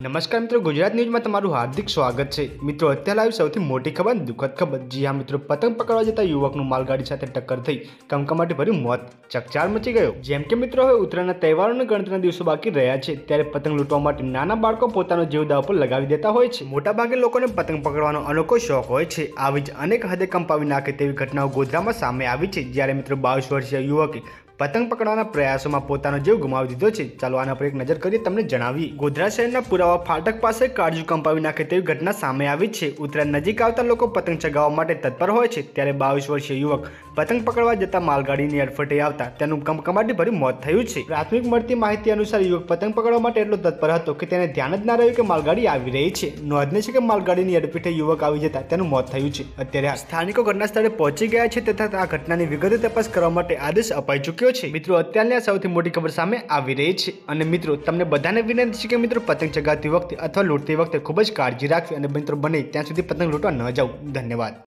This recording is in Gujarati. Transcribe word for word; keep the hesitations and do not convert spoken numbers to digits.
નમસ્કાર મિત્રો, ગુજરાત ન્યૂઝમાં તમારું હાર્દિક સ્વાગત છે। મિત્રો, અત્યારે આવી સૌથી મોટી ખબર, દુઃખદ ખબર। જી હા મિત્રો, પતંગ પકડવા જતા યુવકનું માલગાડી સાથે ટક્કર થઈ કમકમાટી ભર્યું મોત, ચકચાર મચી ગયો। જેમ કે મિત્રો, હવે ઉત્તરાયણના તહેવારોના ગણતરીના દિવસો બાકી રહ્યા છે, ત્યારે પતંગ લૂંટવા માટે નાના બાળકો પોતાનો જીવ દાવ પર લગાવી દેતા હોય છે। મોટાભાગે લોકોને પતંગ પકડવાનો અનોખો શોખ હોય છે। આવી જ અનેક હદે કંપાવી નાખે તેવી ઘટનાઓ ગોધરામાં સામે આવી છે, જ્યારે મિત્રો બાવીસ વર્ષીય યુવકે પતંગ પકડવાના પ્રયાસોમાં પોતાનો જીવ ગુમાવી દીધો છે। ચાલો આના પર એક નજર કરીએ, તમને જણાવીએ। ગોધરા શહેરના પુરાવા ફાટક પાસે કાળજુ કંપાવી નાખે તેવી ઘટના સામે આવી છે। ઉત્તરાયણ નજીક આવતા લોકો પતંગ ચગાવવા માટે તત્પર હોય છે, ત્યારે બાવીસ વર્ષીય યુવક પતંગ પકડવા જતા માલગાડીની અડફટે આવતા તેનું કમકમાટી ભર્યું મોત થયું છે। પ્રાથમિક મળતી માહિતી અનુસાર યુવક પતંગ પકડવા માટે એટલો તત્પર હતો કે તેને ધ્યાન જ ના રહ્યું કે માલગાડી આવી રહી છે। નોંધનીય છે કે માલગાડીની અડફેટે યુવક આવી જતા તેનું મોત થયું છે। અત્યારે સ્થાનિકો ઘટના સ્થળે પહોંચી ગયા છે તથા આ ઘટનાની વિગતે તપાસ કરવા માટે આદેશ અપાઈ ચૂક્યો છે। મિત્રો, અત્યારની આ સૌથી મોટી ખબર સામે આવી રહી છે। અને મિત્રો, તમને બધાને વિનંતી છે કે મિત્રો પતંગ ચગાવતી વખતે અથવા લૂંટતી વખતે ખૂબ જ કાળજી રાખવી અને મિત્રો બને ત્યાં સુધી પતંગ લૂંટવા ન જાવ। ધન્યવાદ।